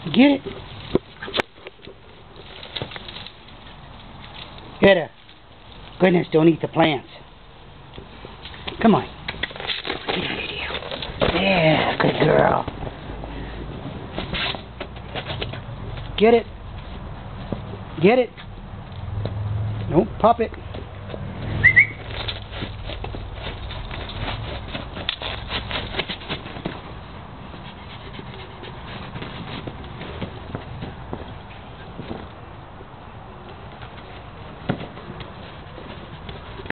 Get it. Get it. Goodness, don't eat the plants. Come on. Yeah, good girl. Get it. Get it. Don't pop it.